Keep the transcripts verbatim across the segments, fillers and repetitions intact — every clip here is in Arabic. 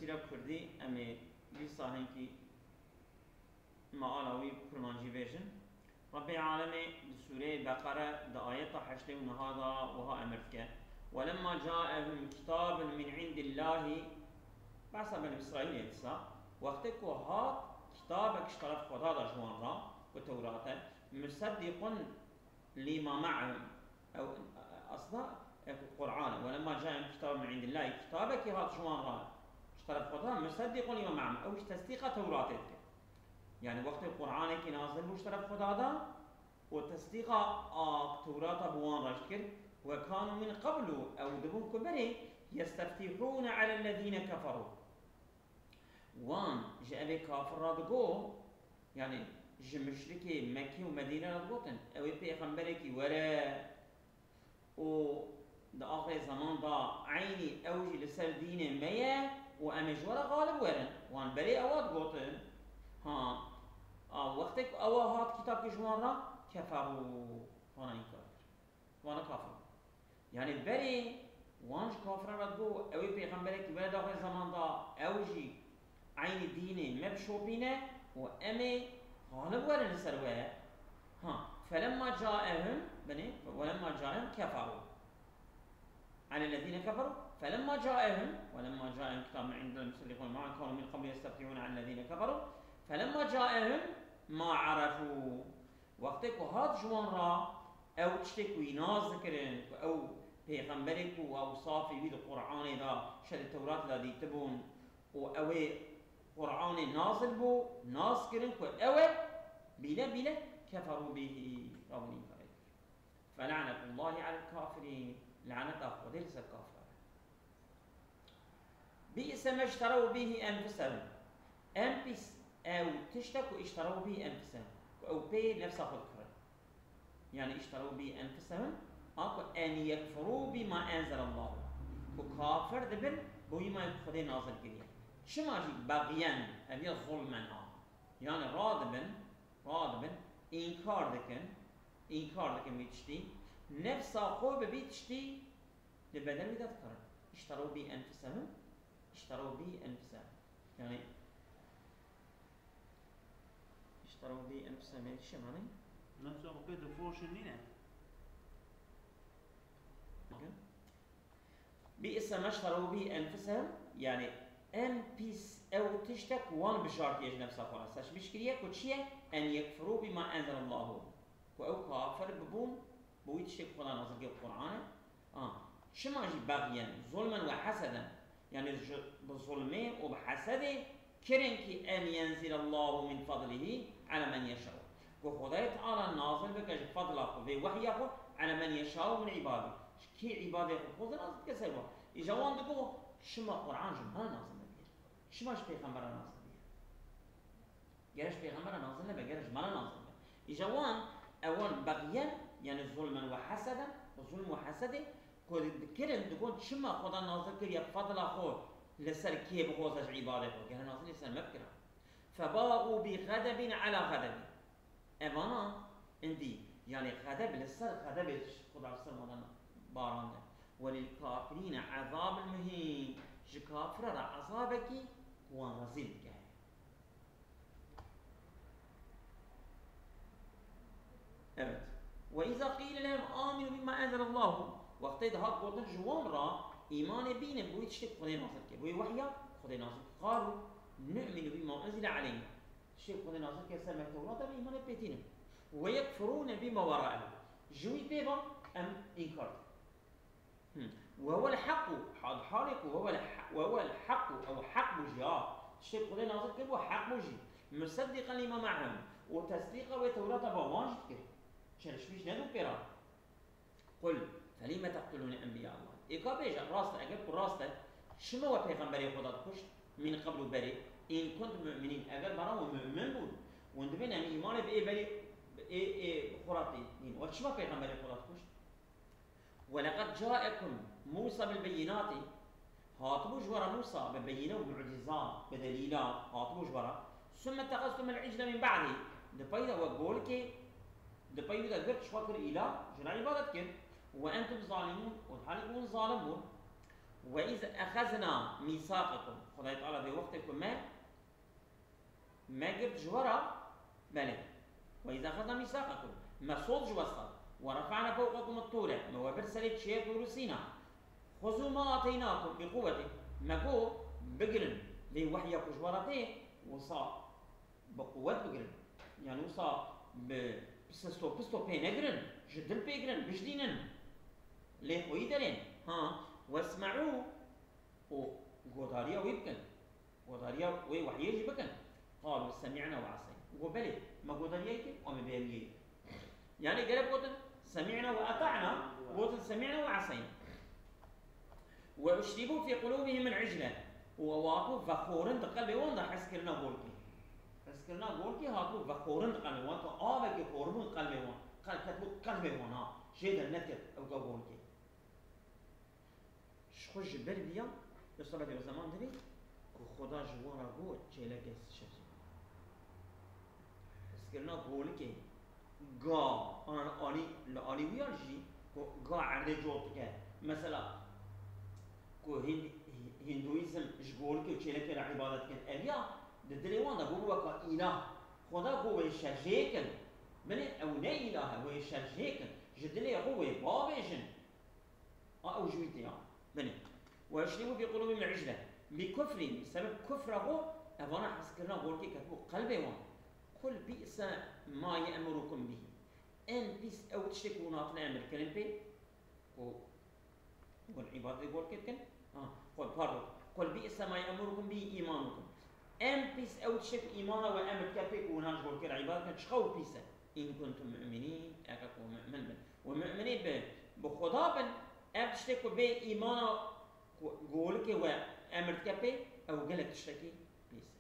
تفسير كردي أمي لسا هنكي معالوي كرمانجي فيجن رب العالمين سورة بقرة دا آيات حشتي ونهادا وها أمرتك ولما جاءهم كتاب من عند الله بحثا بني إسرائيل يتسا وقتك وهات كتابك اشترف خدا دا جوان را وتوراتا مصدق لما معهم أو أصلا القرآن ولما جاءهم كتاب من عند الله كتابك هات جوان را اشترف خدا مصدق لما معهم أو تصديق توراتك يعني وقت القرآن كي نازل مشترف خدا دا وتصديق توراتا بوان راشكر وكانوا من قبل أو دبون كبري يستفتحون على الذين كفروا وان جاء كافر رادقو يعني جمشركي مكي ومدينة رادقوتن أو بيغمبركي ولا و دا آخر زمان دا عيني أوجي لسر دين ميا وأمجورا غالب ورن وان بري أواد قوتن ها آه وقتك أواهات كتاب كجوان را كفروا وانا إنكار وانا كافر يعني بري وانج كافر ردو أوي بيغمبرك ولا داخل زمان دا أوجي عين ديني مبشوبينه وأمي غالب ورن السروية ها فلما جاءهم بني ولما جاءهم كفروا على الذين كفروا فلما جاءهم ولما جاءهم كتاب من عند المصدقون معا كانوا من قبل يستفتحون على الذين كفروا فلما جاءهم ما عرفوا وقتك وهات جوان را او تشتكوي ناز ذكرن او پیغمبرك او صافي بيد القرآن دا شد التوراة دا ديتبون و او قرآن نازل بو ناز كرن او بلا بلا كفروا به روني فريق فلعنة الله على الكافرين لعنة أخوة ليس الكافر بئس ما اشتروا به أنفسهم أنفس أو تشتكوا اشتروا به أنفسهم أو بي نفس أخذ كرة يعني اشتروا به أنفسهم أكو أن يكفروا بما أنزل الله وكافر دبل بوي ما يخذي نازل كريه شما جي بغيان أبي ظلما يعني رادبن رادبن إنكار دكن إنكار دكن بيتشتي نفس أخوه بيتشتي لبدل بيتذكر اشتروا به أنفسهم اشتروا به أنفسهم يعني اشتروا به أنفسهم يعني شو معنى؟ نفس أخوه دفوش النينة بئس ما اشتروا به أنفسهم يعني أم بيس أو تشتك وان بشارت يج نفس أخوه ساش مشكلية كوتشية أن يكفروا بما أنزل الله وأو كافر ببون بوي تشتك خدا نازل كي القرآن آه شما جي بغيا ظلما وحسدا يعني بظلمه وبحسده كرنكي أن ينزل الله من فضله على من يشاء وخدای تعالی نازل بکش فضل خود و وحی خود على من يشاء من عباده کی عباده خود نازل کسی بود ایجوان دکو شما قرآن جمع نازل نبیر شماش پیغمبر نازل نبیر گرش پیغمبر نازل نبیر گرش مال نازل نبیر ایجوان اول بغيا يعني ظلما وحسدا ظلم وحسد كل كرن دكون شما خدا نازل كريا فضل خود لسر كي بغوزج عباده خود كان نازل لسر مبكرا فباغوا بغضب على غضب اوانا اندي يعني غضب لسر غضب خدا سر مدن بارانه وللكافرين عذاب المهين جكافر عذابك ونزيد كه evet وإذا قيل لهم آمنوا بما أنزل الله وقتی ده گفتن جوان را ایمان بینه بوی چه خدای نازل که بوی وحیا خدای نازل قالوا نؤمن بما أنزل علينا شيء خدای نازل که سر مکتوبات در ایمان پیتینه و یکفرون بما وراءه جوی بیبا ام انکار وهو الحق حال حالك وهو الحق وهو الحق او حق بجاه شيء خدای نازل که بو حق بجی مصدقا لما معهم وتصديقا وتوراة بواجد كده شرش فيش ندو كرا قل فلما تقتلون انبياء الله ايقا بيجا راسته اگر كل راسته شما و پیغمبری خدا کشت من قبل بري ان كنت مؤمنين اگر برا مؤمن بود وند بين ايمان باي بري اي اي خرافي نين وشما پیغمبری خدا کشت ولقد جاءكم موسى بالبينات هاتبوا جوار موسى ببينه ومعجزات بدليلات هاتبوا جوار ثم اتخذتم العجل من بعده دبيدا وقول كي دبيدا قرت شوكر إله جنا عبادت كن وأنتم ظالمون والحال يكون ظالمون وإذا أخذنا ميثاقكم خدای تعالی به وقت که ما ما قلت جورا بله وإذا أخذنا ميثاقكم ما صوت جواسطة ورفعنا فوقكم الطور ما وبرسلت شيء طور سينا خذوا ما آتيناكم بقوة ما قو بقرن لي وحي جوارته وصا بقوة بقرن يعني وصا بسستو بسستو بينقرن جدل بيقرن بجدينن لي خوي درين ها واسمعوا وقداريا ويبكن قداريا وي وحيجي بكن قالوا سمعنا وعصينا وبلي ما قداريا وما بيليه يعني قلب قلت سمعنا وأطعنا قلت سمعنا وعصينا واشربوا في قلوبهم من عجلة وواقوا فخورن دقل بوان حس كرنا قولكي حس كرنا قولكي هاكو فخورن دقل بوان تو آبك خوربون قلب بوان قل كتبو قلب بوان ها شيدا نتكت أو قولكي شخوش بربيا يصبح في زمان دبي خدا جوارا قول چيلك شخص حس كرنا قولكي قا أنا أني لأني وياجي قا عرض جوتك مثلا كو هند هندويزم جبول كي وشيلك العبادات كن أليا ددريوان ده هو كا إله خدا هو يشجعكن بني أو لا إله هو يشجعكن جدلي هو بابجن أو جويتيا بني ويشربوا في قلوبهم العجلة بكفر بسبب كفره أفانا حسكرنا قولكي كتبوا قلبي وان قل بئس ما يأمركم به أن بس أو تشتكوا ناطنا أمر كلم بي والعبادة يقول كتكن آه قل بارو قل بئس ما يأمركم به إيمانكم أن بس أو تشتكوا إيمانا وأمر كلم وناش قول كل عبادة تشخوا بيسا إن كنتم مؤمنين أكاكوا مؤمن بن ومؤمنين بخدا بن أب تشتكوا به إيمانا قول كي وأمر كلم أو قلك تشتكي بيسا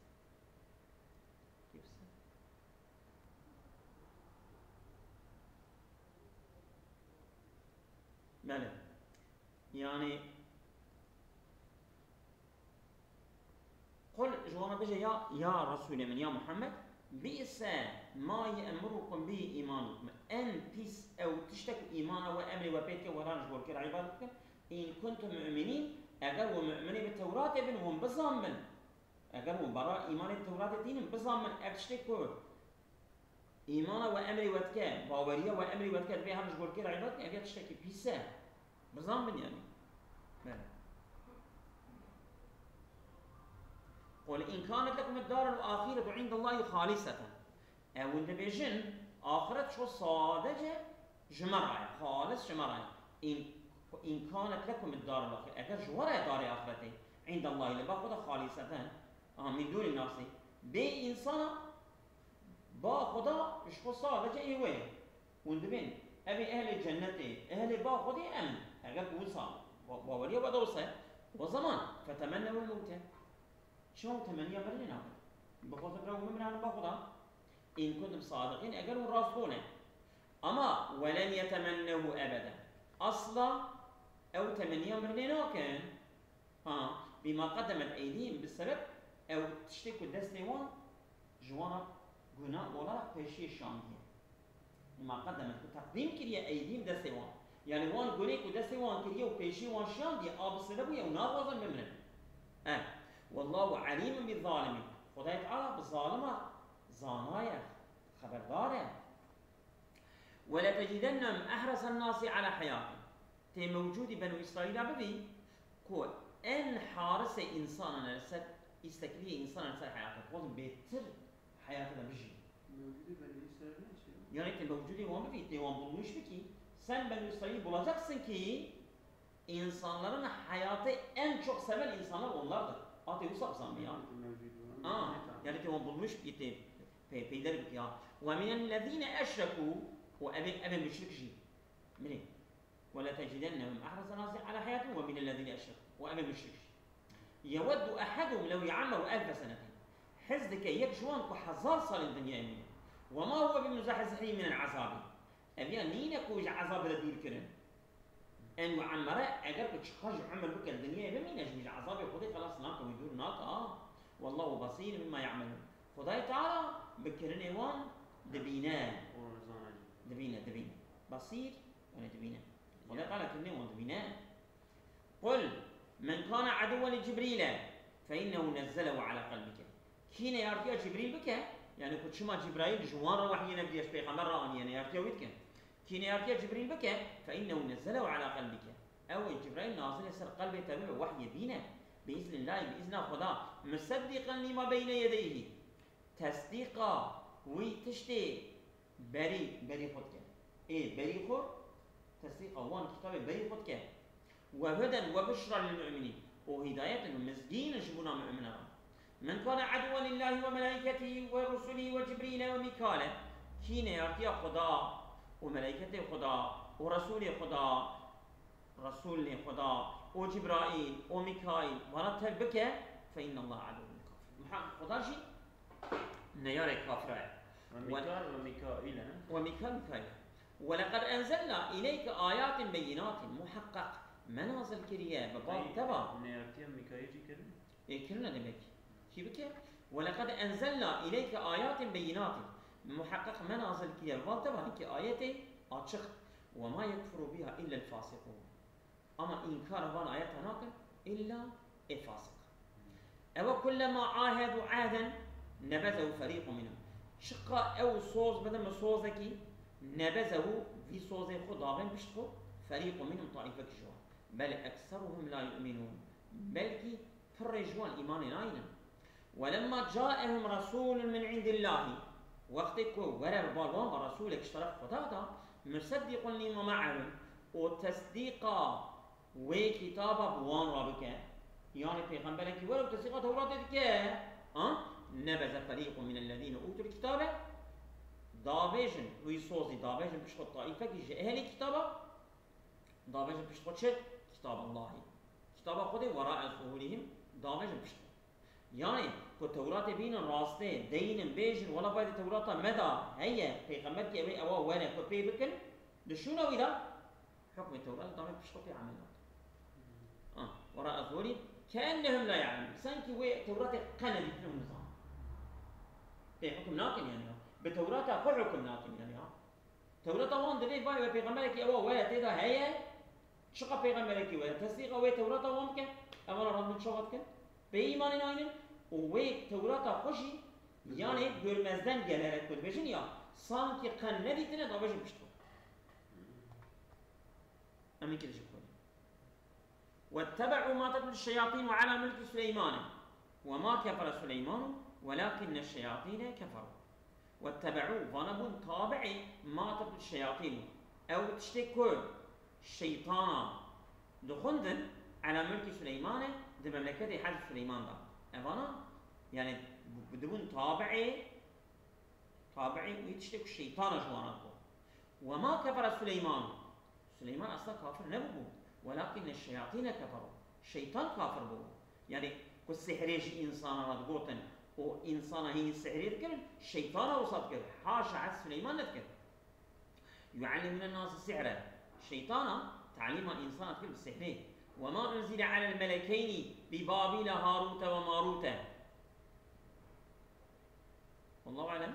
بله يعني قل جوانا بجا يا يا رسول من يا محمد بئس ما يأمركم به إيمانكم أن بيس أو تشتكوا إيمانا وأمر وبيتك ورانج والكر عبادتك إن كنتم مؤمنين أجر ومؤمنين بالتوراة ابن هم بزامن أجر وبراء إيمان التوراة دين بزامن أبتشتكوا إيمانا وأمر وتكا باوريا وأمر وتكا بها مش والكر عبادتك أجر تشتكي بيسا بزامن يعني بله قل إن كانت لكم الدار الآخرة عند الله خالصة أو إن بيجن آخرت شو صادجة جمرة خالص جمرة إن إن كانت لكم الدار الآخرة أجر جوارة دار آخرته عند الله اللي باخذها خالصة آه من دون الناس بي إنسان باخذها شو صادجة هو وندبين أبي أهل الجنة أهل باخذي أمن أجر وصل ووليه بدوسه وزمان فتمنوا الموت شلون تمنية مرينا بخوض برو ممنا باخذها إن كنتم صادقين أجروا راسخونه أما ولن يتمنوا أبدا أصلا أو تمنية مرينا كان ها بما قدمت أيديهم بالسبب أو تشتكوا دسنوان جوانا قنا ولا بشيء شامية بما قدمت تقديم كريا أيديهم دسنوان يعني وان قنيك ودسنوان كريا وبشيء وان شام دي آب السلبية وناغوزا ممنا آه والله عليم بالظالمين خدای تعالى بالظالمة زانايا خبرداره ولا تجدنهم أحرص الناس على حياته تي موجود بنو إسرائيل ببي كو أن حارس إنسانا لسد يستكليه إنسانا لسد حياته قول بيتر حياته بجي موجود بنو إسرائيل يعني تي موجود وان ببي تي وان بلوش بكي sen Beni İsrail bulacaksın ki insanların hayatı en çok seven insanlar onlardır. Ati usab zambi ya. Aa, yani ki onu bulmuş gitti. Peyder bit ya. Ve minellezine eşreku o ebe ebe müşrikji. Mini. Ve la tecidennehum ahrasa nasi ala hayatin ve minellezine eşreku o ebe müşrikji. يود أحدهم لو يعمر ألف سنة حزدك يكشوان كحزار صار الدنيا يمين وما هو بمزحزحه من العذاب أبيا نينا كوج عذاب رديل كرن أن معمرة أجر بتشخاج عمل بك الدنيا بمين أجمع عذاب خدي خلاص ناك ويدور ناك آه والله بصير مما يعملون خداي تعالى بكرني وان دبينا دبينا دبينا بصير ولا دبينا خداي تعالى كرني وان دبينا قل من كان عدوا لجبريل فإنه نزله على قلبك كين يارتيا جبريل بك يعني كنت شما جبرائيل جوان وحي نبيش بيغمبر راني يعني يارتيا ويدك كين يارتيا جبريل بك فإنه نزله على قلبك أو جبرائيل نازل يسر قلبه تبع وحي بينا بإذن الله بإذن خدا مصدقا لما بين يديه تصديقا ويتشتي بري بري خدك إيه بري خور تصديقا وان كتاب بري خدك وهدى وبشرى للمؤمنين وهداية ومزجين جبنا مؤمنا من كان عدوا لله وملائكته ورسله وجبريل وميكال كين يرتيا خدا وملائكته خدا ورسول خدا رسول خدا وجبرائيل وميكائيل ورتب بك فإن الله عدو للكافر محقق خدا شيء نيار كافر وميكال وميكائيل وميكال ميكائيل ولقد أنزلنا إليك آيات بينات محقق منازل كريه بباب تبع نيارتيا ميكائيل كرن إيه كرنا دمك كيف بك ولقد أنزلنا إليك آيات بينات محقق منازل كريه بباب تبع هيك آيات أشخ وما يكفر بها إلا الفاسقون أما إنكار هذه آيات هناك إلا الفاسق أو كلما عاهدوا عهدا نبذه فريق منهم شقا أو صوز بدل ما صوزكي نبذه في صوز خضاغن بشتخو فريق منهم طائفة جوا بل أكثرهم لا يؤمنون بل فرجوا الإيمان ناينا ولما جاءهم رسول من عند الله وقتك ورا بالوان رسولك اشترك خدادا مصدق لما معهم وتصديقا وكتابا بوان رابك يعني پیغمبرك ولو تصديقا توراتك ها نبذ فريق من الذين اوتوا الكتاب داویجن وی سوزی داویجن پیش خود طائفه که اهل کتابه داویجن پیش خود چه کتاب اللهی کتاب خود وراء ظهورهم داویجن پیش خود یعنی که تورات بین راسته دین بیجن ولا باید تورات مدا هي پیغمبر کی اوی اوا وانه کو پی بکن دشونه ویدا حكم التوراه داویجن پیش خود عملات اه وراء ظهورهم كانهم لا يعلمون سانكي وي تورات قنا بيكون نظام بحكم ناكن يعني بتوراة خو حكم ناكن يعني ها توراة وان دلي باي بيغمبرك أوا ويا تدا هي شقة بيغمبرك ويا تصديق ويا توراة وان كن أمر رب شغلت كن بإيمان ناين ويا توراة خوشي يعني برمزدن جلالة كل بيجن يا سانكي قن ندي تنا دا بيجن بشتو أمي كده شكرا واتبعوا ما تتلو الشياطين على ملك سليمان وما كفر سليمان ولكن الشياطين كفروا واتبعوا ظنبوا تابعي ما تتلو الشياطين أو تشتكوا الشيطان دخندن على ملك سليمان دي مملكة حج سليمان دا أفانا يعني بدون تابعي تابعي ويتشتكوا الشيطان جوانكو وما كفر سليمان سليمان أصلا كافر نبو ولكن الشياطين كفروا الشيطان كافر بو يعني كالسحريش إنسان ردقوتن وإنسان هي السحر يذكر الشيطان وصد كذا حاشا عد سليمان نذكر يعلم من الناس السحر الشيطان تعليم إنسان تذكر بالسحر وما أنزل على الملكين ببابل هاروت وماروت والله أعلم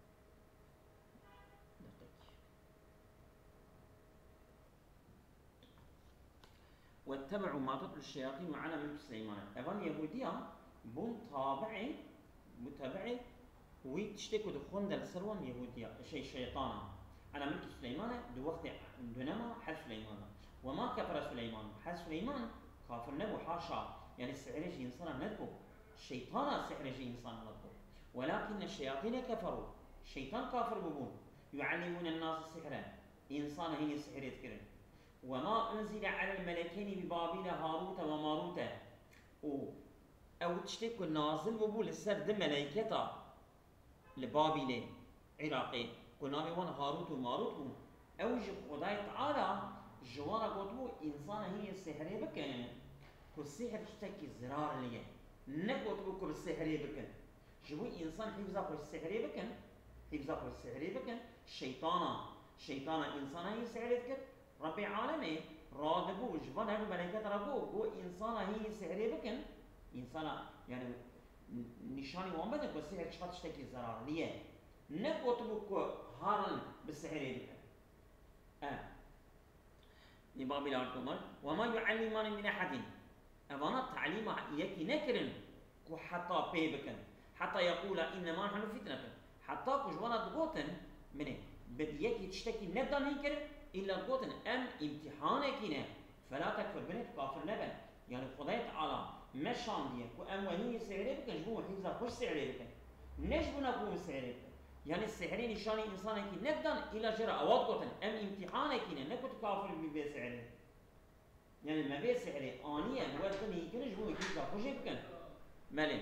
واتبعوا ما تتلو الشياطين على ملك سليمان أفن يهوديا بون تابعي متابعي ويتشتكوا دخون دل سروان يهوديا شيء شيطانا على ملك سليمان دو وقت دونما حل سليمان وما كفر سليمان حل سليمان كافر نبو حاشا يعني السحريش إنسان ندبو الشيطان السحريش إنسان ندبو ولكن الشياطين كفروا الشيطان كافر ببون يعلمون الناس السحر إنسان هي السحر يذكرن وما أنزل على الملكين ببابل هاروت وماروت أو أو تشتكوا نازل ببو للسرد ملائكة لبابل عراقي قلنا بيوان هاروت وماروت أو جب خداي تعالى جوانا قطبو إنسان هي السحر بكن كالسحر تشتكي زرار ليه نقطبو كل السحر بكن جبو إنسان حفظه كل السحر بكن حفظه كل السحر بكن شيطانا شيطانا إنسان هي السحر بكن رب العالمين رادبو جبان هذو ملائكة ربو هو إنسان هي السحر بكن إنسان يعني نشاني وامبدن كو السحر شفت تشتكي زرار ليه نقطبو كو هارن بالسحر بكن آه لبابل الأرض وما يعلمان من أحد أبانا تعليم يكي نكرن كو حتى بي بكن حتى يقول إنما نحن فتنة حتى كجوانا تقوتن منه بدي يكي تشتكي نبدا نكرن إلا تقوتن أم امتحانكينا فلا تكفر بنت كافر نبن يعني خداية تعالى مشان ديه كو أم وني سعره بكن جبوه حفظه خوش سعره بكن نجبنا قوم سعره بكن يعني السحرين نشاني إنسان كي نبدا إلا جرى أواد قوتن أم امتحانكينا نكوت كافر ببي سعره يعني ما بي سعره آنيا نوادن يكن جبوه حفظه خوش بكن مالين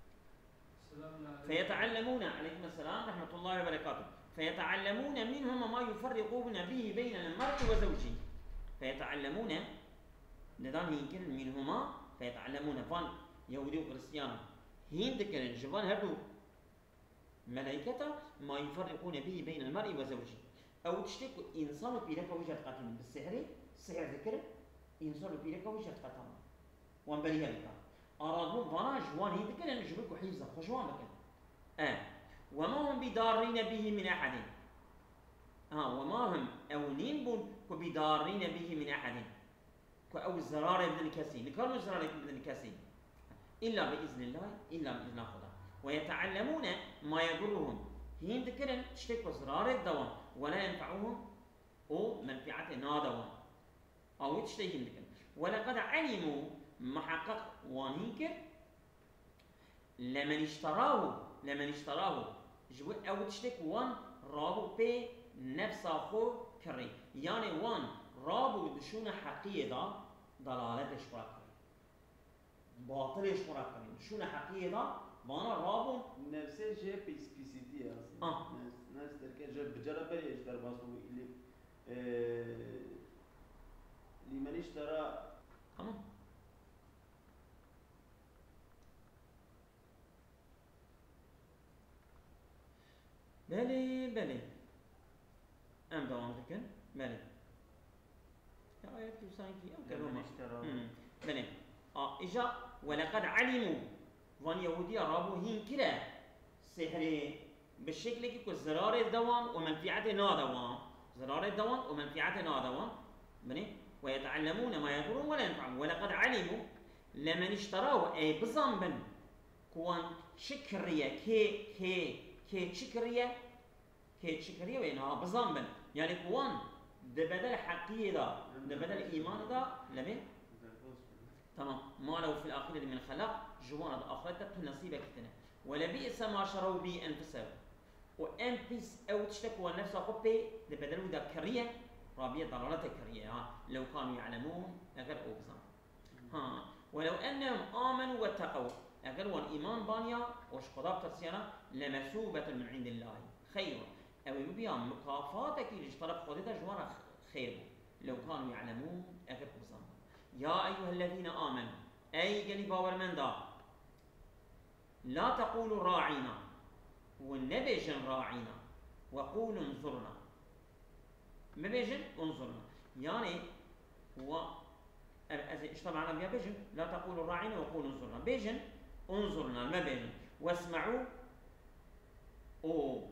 فيتعلمون عليكم السلام ورحمة الله وبركاته فيتعلمون منهم ما يفرقون به بين المرء وزوجه فيتعلمون ندان يمكن منهما فيتعلمون فان يهودي وكريستيان هند كان جبان هردو ملائكة ما يفرقون به بين المرء وزوجه أو تشتك إنسان بيلك وجه قاتل بالسحر السحر ذكر إنسان بيلك وجه قاتل وان بليه لك أرادون فانا جوان هند كان نجبك وحيزة خجوان بكن آه وما هم بدارين به من أحد آه وما هم أولين بون كبدارين به من أحد كأو الزرار بدن كسي نكرر الزرار بدن كسي إلا بإذن الله إلا بإذن الله ويتعلمون ما يضرهم هين ذكرن تشتكوا زرار الدوام ولا ينفعهم أو منفعة نادوام أو تشتكي ذكرن ولقد علموا محقق وانيكر لمن اشتراه لمن اشتراه جبوا أو تشتكوا وان رابو بي نفس أخو كري يعني وان رابو دشون حقيقة ضلالة شراكة باطل شراكة دشون حقيقة وانا رابو نفس الشيء بسبيسيتي أصلا آه. نفس تركيز بجرب يشتري باسو اللي آه لمن اشترى تمام بلي بلي أم دوام ذكر بلي يا آيات يسانكي أم كلمة اشترى بلي آه إجا ولقد علموا وان يهودي رابو هين كلا سحري بالشكل كي كو زرار الدوام ومنفعة نادوام زرار الدوام ومنفعة نادوام بني ويتعلمون ما يضرون ولا ينفعون ولقد علموا لمن اشتراه أي بزنبن كوان شكرية كي كي كي شكرية كي شكرية وينها بزنبن يعني كوان ده بدل حقيقة ده بدل إيمان ده لبين تمام ما لو في الآخرة من خلق جوان الآخرة تبقى نصيبك تنا ولبئس ما شروا به أنفسهم وأن بيس أو تشتكوا نفسها قبي ده بدلوا ده كرية رابية ضلالة كرية ها لو كانوا يعلمون أجر أوبزان ها ولو أنهم آمنوا واتقوا أجر وان إيمان بانيا وش قضاب ترسيانا لمثوبة من عند الله خير أو يبيان مكافاتك اللي اشترك خودتا جوانا خير لو كانوا يعلمون أجر أوبزان يا أيها الذين آمنوا أي قلي باور من دا لا تقولوا راعينا والنبيجن راعينا وقولوا انظرنا مبيجن انظرنا يعني هو اشتغل على بيا بيجن لا تقولوا راعينا وقولوا انظرنا بيجن انظرنا المبيجن واسمعوا او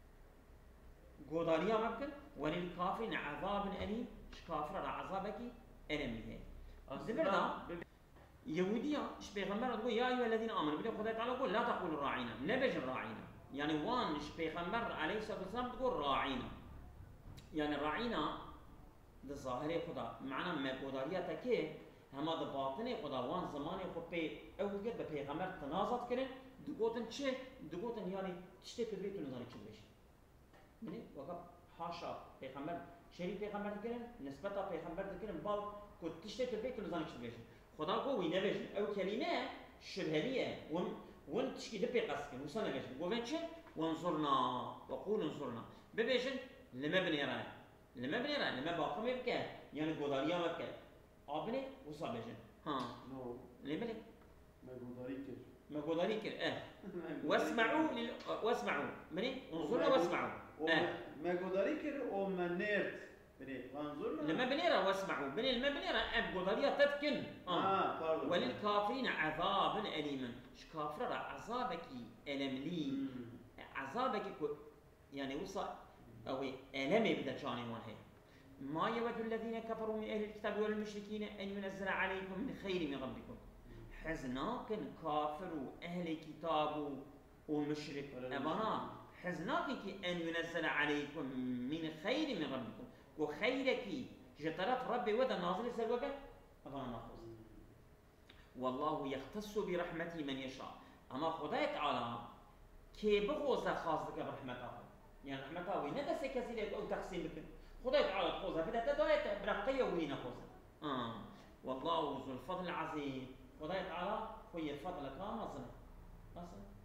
قدريا ممكن وللكافرين عذاب أليم شكافر على عذابك ألم ليه زبرنا يهودية إيش بيغمر تقول يا أيها الذين آمنوا بدي خدای تعالى يقول لا تقولوا راعينا نبيجن راعينا يعني وان إيش بيغمر عليه الصلاة والسلام تقول راعينا يعني راعينا ده ظاهري خدا معنا ما قدرية تكيه هما ده باطني خدا وان زماني خو بي أول قد بيغمر تنازط كرن دقوتن شيء دقوتن يعني تشتي كبريتو نزاني كبريش مني وقت حاشا بيغمر شريك بيغمر كرن نسبة بيغمر كرن بال كنت تشتي كبريتو نزاني كبريش خدا قوي نبيش أو كلمة شبهية ون ون تشكي دبي قسكن وصلنا بيش وين شيء وانظرنا وقول انظرنا ببيشن لما بني رأي لما بني رأي لما باقم يبكى يعني قدريا مبكى أبني وصل بيشن ها نو ليه بلي ما قدري كر ما قدري كر اه واسمعوا لل... واسمعوا مني انظروا واسمعوا اه ما قدري كر أو ما نيرت بني وانظرنا لما بني رأي واسمعوا بني لما بني رأي قدريا تتكن آه pardon وللكافرين عذاب أليما شكافر عذابك ألم لي عذابك يعني وصل أو ألم بدأ جاني وانهي ما يود الذين كفروا من أهل الكتاب والمشركين أن ينزل عليكم من خير من ربكم حزناك كافر وأهل كتاب ومشرك أبنا حزناك أن ينزل عليكم من خير من ربكم وخيرك جترف ربي ودا نازل سلوك أبنا ناخذ والله يختص برحمته من يشاء أما خدای تعالى كي بغوزة خاصة برحمته يعني رحمته وين دست كثير أو تقسيم بكن خدای تعالى خوزة بدها تداية برقية وين خوزة آه والله ذو الفضل العظيم خدای تعالى هو الفضل كان نصر نصر